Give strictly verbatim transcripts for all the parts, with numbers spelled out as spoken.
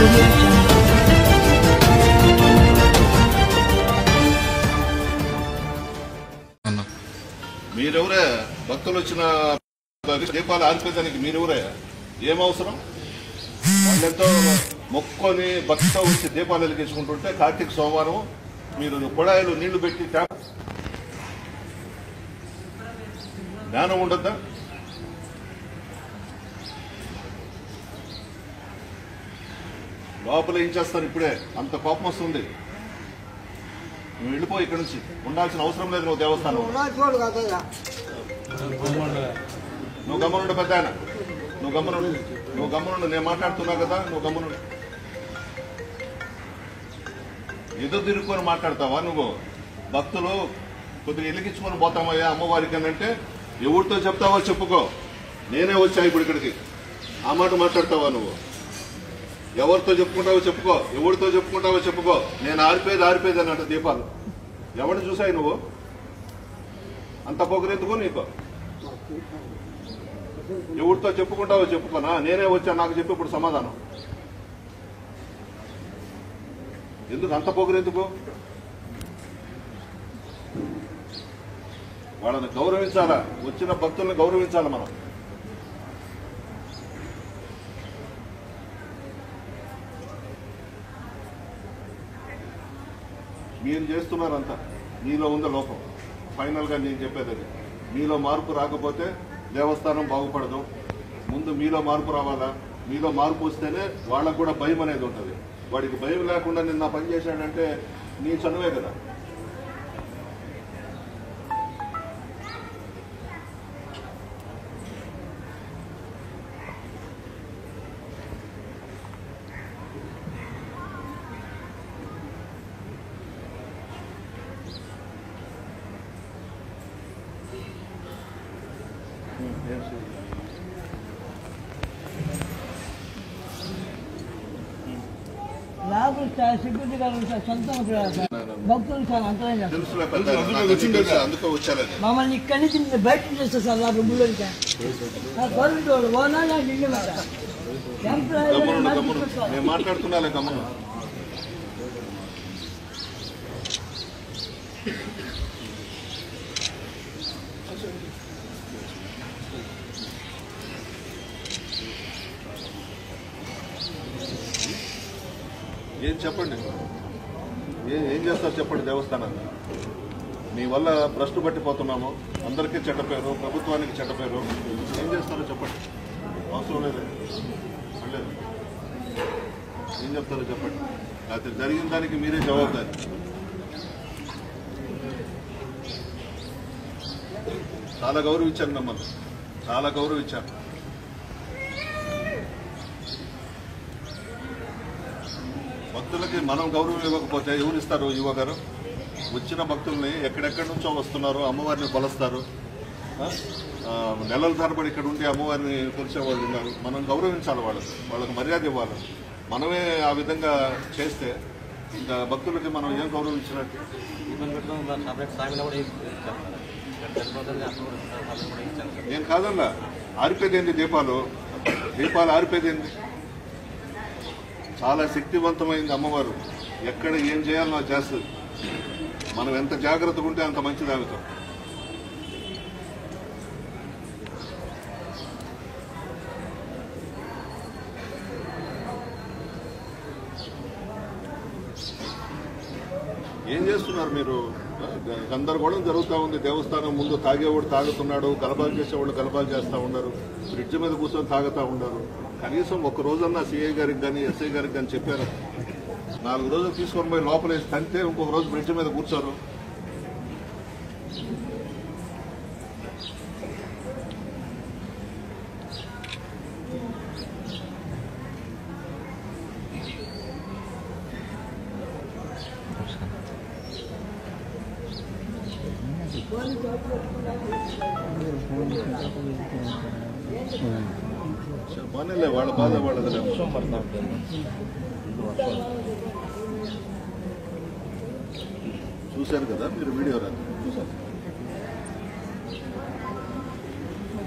మీరెవరే భక్తులు వచ్చిన దీపాలు ఆర్పేదానికి మీరెవరే? ఏమవసరం? వాళ్ళెంతో మొక్కుకొని భక్తితో వచ్చి దీపాలు వెలిగించుకుంటుంటే కార్తీక సోమవారం మీరు కొడాయిలు నీళ్లు పెట్టి ట్యాప్ జ్ఞానం ఉండద్దా? లోపల ఏం చేస్తారు? ఇప్పుడే అంత కోపం వస్తుంది. నువ్వు వెళ్ళిపో ఇక్కడి నుంచి, ఉండాల్సిన అవసరం లేదు. నువ్వు దేవస్థానం నువ్వు గమనుండు పెద్ద ఆయన, నువ్వు గమనుండు, నువ్వు గమనుండు. నేను మాట్లాడుతున్నా కదా, నువ్వు గమనుండు. ఎదురు తిరుక్కొని మాట్లాడతావా నువ్వు? భక్తులు కొద్దిగా ఎలిగించుకొని పోతామయ్యా అమ్మవారికి అని అంటే ఎవరితో చెప్తావో చెప్పుకో. నేనే వచ్చా ఇప్పుడు ఇక్కడికి, ఆ మాట మాట్లాడతావా నువ్వు? ఎవరితో చెప్పుకుంటావో చెప్పుకో, ఎవరితో చెప్పుకుంటావో చెప్పుకో. నేను ఆరిపోయేది ఆరిపోయేది అన్నట్టు దీపాలు ఎవరిని చూసాయి నువ్వు? అంత పొగరెందుకు నీకు? ఎవరితో చెప్పుకుంటావో చెప్పుకోనా? నేనే వచ్చా, నాకు చెప్పి ఇప్పుడు సమాధానం. ఎందుకు అంత పొగరెందుకు? వాళ్ళని గౌరవించాలా, వచ్చిన భక్తుల్ని గౌరవించాలి మనం. మీరు చేస్తున్నారంతా, మీలో ఉంద లోపం. ఫైనల్ గా నేను చెప్పేది మీలో మార్పు రాకపోతే దేవస్థానం బాగుపడదు. ముందు మీలో మార్పు రావాలా. మీలో మార్పు వస్తేనే వాళ్ళకు కూడా భయం అనేది ఉంటుంది. వాడికి భయం లేకుండా నిన్న పని చేశాడంటే నీ చనువే కదా. లాభం సెక్యూరిటీ గారు సొంతం భక్తులు చాలా అంతరం మమ్మల్ని ఇక్కడి నుంచి బయట చేస్తారు సార్. లాభం గుళ్ళోకి గవర్నమెంట్ వాళ్ళు ఓనా నిండి మాట్లాడుతున్నా గమనం. ఏం చెప్పండి, ఏం చేస్తారు చెప్పండి. దేవస్థానాన్ని మీ వల్ల భ్రష్టు పట్టిపోతున్నాము. అందరికీ చెడ్డ పేరు, ప్రభుత్వానికి చెడ్డ పేరు. ఏం చేస్తారో చెప్పండి. అవసరం లేదు, లేదు. ఏం చెప్తారో చెప్పండి. అయితే జరిగిన దానికి మీరే జవాబుదారి. చాలా గౌరవించాను మిమ్మల్ని, చాలా గౌరవించాను. భక్తులకి మనం గౌరవం ఇవ్వకపోతే ఎవరు ఇస్తారు? యువగారు వచ్చిన భక్తుల్ని ఎక్కడెక్కడి నుంచో వస్తున్నారు, అమ్మవారిని కొలుస్తారు. నెలల తరబడి ఇక్కడ ఉండి అమ్మవారిని కొలిసే వాళ్ళు ఉన్నారు. మనం గౌరవించాలి వాళ్ళకి, వాళ్ళకి మర్యాద ఇవ్వాలి. మనమే ఆ విధంగా చేస్తే ఇంకా భక్తులకి మనం ఏం గౌరవించినట్టు? ఏం కాదన్నా, ఆరిపోయేదేంది దీపాలు? దీపాలు ఆరిపోయేదేంది? చాలా శక్తివంతమైంది అమ్మవారు. ఎక్కడ ఏం చేయాలో చేస్తుంది. మనం ఎంత జాగ్రత్తగా ఉంటే అంత మంచిది ఆమెతో. ఏం చేస్తున్నారు మీరు? గందరగోళం జరుగుతూ ఉంది. దేవస్థానం ముందు తాగేవాడు తాగుతున్నాడు, గలబాలు చేసేవాళ్ళు గలబాలు చేస్తూ ఉన్నారు, బ్రిడ్జ్ మీద కూర్చొని తాగుతూ ఉన్నారు. కనీసం ఒక రోజన్నా సీఐ గారికి కానీ ఎస్ఐ గారికి కానీ చెప్పారు. నాలుగు రోజులు తీసుకొని పోయి లోపలేసి తంతే ఇంకొక రోజు బ్రిడ్జ్ మీద కూర్చోరు. చెప్పానులే, వాళ్ళ బాధ వాళ్ళది. చూశారు కదా మీరు వీడియో రాదు చూసారు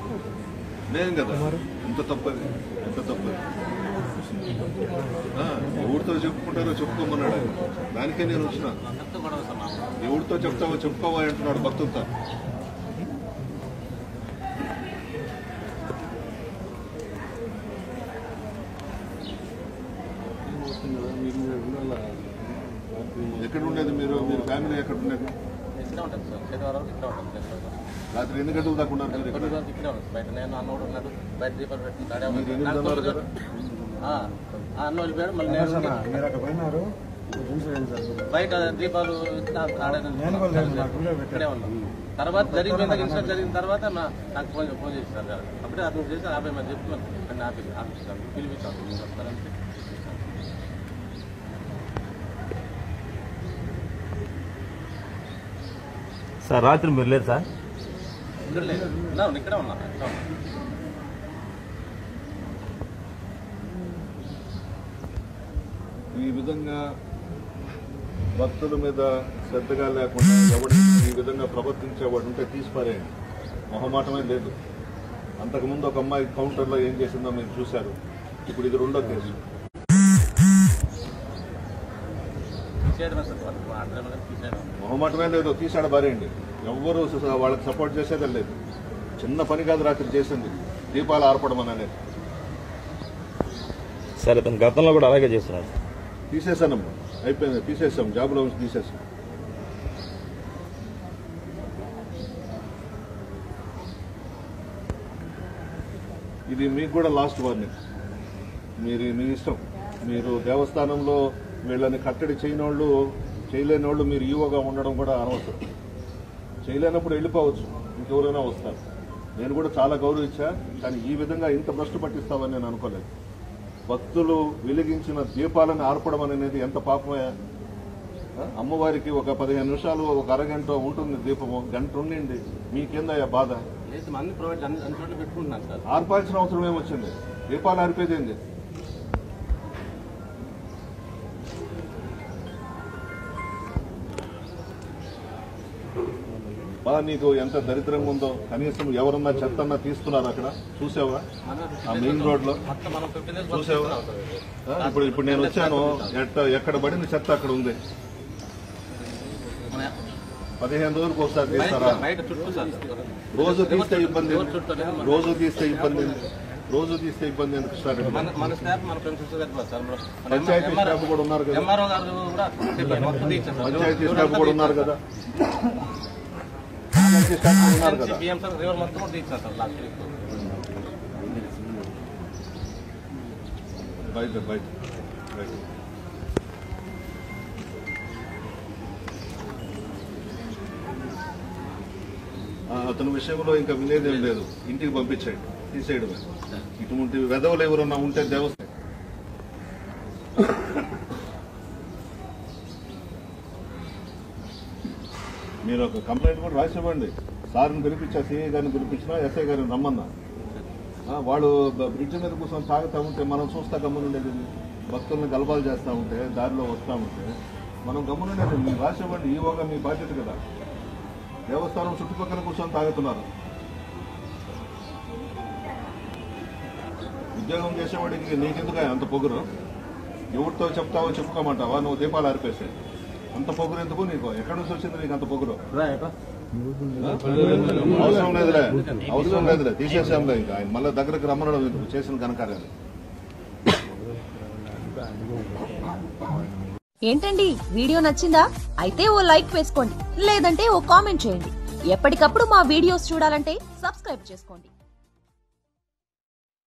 నేను కదా ఎంత తప్పది ఎంత తప్పది చెప్పుకుంటారో చెప్పుకోమన్నాడు ఆయన. దానికే నేను వచ్చిన. ఎవరితో చెప్తావో చెప్పుకోవా అంటున్నాడు భక్తులతో. ఎక్కడ ఉండేది మీరు? మీరు ఫ్యామిలీ ఎక్కడ ఉండేది? రాత్రి ఎన్ని గంటలు దాకా ఉన్నారు? బయట దీపాలు ఇక్కడే ఉన్నాం. తర్వాత జరిగిపోయిన ఇన్సిడెంట్ జరిగిన తర్వాత నాకు ఫోన్ ఫోన్ చేశారు. అప్పుడే అతను చేసి యాభై మంది చెప్పి నన్ను ఆఫీస్ ఆఫీస్ పిలిపించాను. వస్తారంటే సార్ రాత్రి మీరు లేదు సార్? ఇక్కడ లేదు, ఇక్కడే ఉన్నాను. ఈ విధంగా భక్తుల మీద శ్రద్ధగా లేకుండా ఎవడు ఈ విధంగా ప్రవర్తించేవాడు ఉంటే తీసిపారేయండి. మొహమాటమే లేదు. అంతకుముందు ఒక అమ్మాయి కౌంటర్లో ఏం చేసిందో మీరు చూశారు. ఇప్పుడు ఇది రెండో కేసు. మొహమాటమే లేదు, తీసాడు బారేయండి. ఎవ్వరూ వాళ్ళకి సపోర్ట్ చేసేదే లేదు. చిన్న పని కాదు రాత్రి చేసింది, దీపాలు ఆర్పడం అనేది. సరే, తన గతంలో కూడా అలాగే చేస్తున్నారు. తీసేసానమ్మా, అయిపోయింది, తీసేసాం, జాబ్లో నుంచి తీసేసాం. ఇది మీకు కూడా లాస్ట్ వార్నింగ్. మీరు మీ ఇష్టం. మీరు దేవస్థానంలో వీళ్ళని కట్టడి చేయని వాళ్ళు, చేయలేని వాళ్ళు మీరు ఈవోగా ఉండడం కూడా అనవసరం. చేయలేనప్పుడు వెళ్ళిపోవచ్చు, ఇంకెవరైనా వస్తారు. నేను కూడా చాలా గౌరవించా, కానీ ఈ విధంగా ఇంత భ్రష్టు పట్టిస్తామని నేను అనుకోలేదు. భక్తులు వెలిగించిన దీపాలను ఆర్పడం అనేది ఎంత పాపమే. అమ్మవారికి ఒక పదిహేను నిమిషాలు ఒక అరగంట ఉంటుంది దీపము, గంట ఉండింది. మీకేందయ్యా బాధ? ఆర్పాల్సిన అవసరం ఏమొచ్చింది? దీపాలు ఆర్పేదేంది? బా, నీకు ఎంత దరిద్రంగా ఉందో. కనీసం ఎవరన్నా చెత్తన్నా తీస్తున్నారు అక్కడ? చూసావా? ఆ మెయిన్ రోడ్ లో చూసావా? ఇప్పుడు ఇప్పుడు నేను వచ్చాను, ఎక్కడ పడింది చెత్త అక్కడ ఉంది. పదిహేను రోజులకు ఒకసారి తీస్తారా? రోజు తీస్తే ఇబ్బంది, రోజు తీస్తే ఇబ్బంది, రోజు తీస్తే ఇబ్బంది ఎందుకు స్టార్ట్? పంచాయతీ స్టాఫ్ కూడా ఉన్నారు కదా, పంచాయతీ స్టాఫ్ కూడా ఉన్నారు కదా, పంచాయతీ స్టాఫ్ ఉన్నారు కదా. బయట బయట బయట అతని విషయంలో ఇంకా వినేదేం లేదు. ఇంటికి పంపించాడు, తీసేయడమే. ఇటువంటి వెధవలు ఎవరన్నా ఉంటే దేవస్థానం మీరు ఒక కంప్లైంట్ కూడా రాసివ్వండి. సార్ని పిలిపించా, సిఐ గారిని పిలిపించినా, ఎస్ఐ గారిని రమ్మన్నా. వాళ్ళు బ్రిడ్జ్ మీద కూర్చొని తాగుతూ ఉంటే మనం చూస్తా గమ్మునుండేది. భక్తులను గలబాలు చేస్తూ ఉంటే, దారిలో వస్తూ ఉంటే మనం గమ్మునుండేది. మీరు రాసివ్వండి, ఈవోగా మీ బాధ్యత కదా. దేవస్థానం చుట్టుపక్కల కూర్చొని తాగుతున్నారు. ఉద్యోగం చేసేవాడికి నీకెందుకు అంత పొగురు? ఎవరితో చెప్తావో చెప్పుకోమంటావా? నువ్వు దీపాలు ఆరిపేసే అంత పొగురు ఎందుకు నీకు? ఎక్కడి నుంచి వచ్చింది నీకు అంత పొగురు? అవసరం లేదులే, అవసరం లేదులే, తీసేసాంలే. ఇంకా ఆయన మళ్ళీ దగ్గరకు రమ్మనడం ఎందుకు? చేసిన ఘనకార్యాలు. ఏంటండి, వీడియో నచ్చిందా? అయితే ఓ లైక్ వేసుకోండి, లేదంటే ఓ కామెంట్ చేయండి. ఎప్పటికప్పుడు మా వీడియోస్ చూడాలంటే సబ్స్క్రైబ్ చేసుకోండి.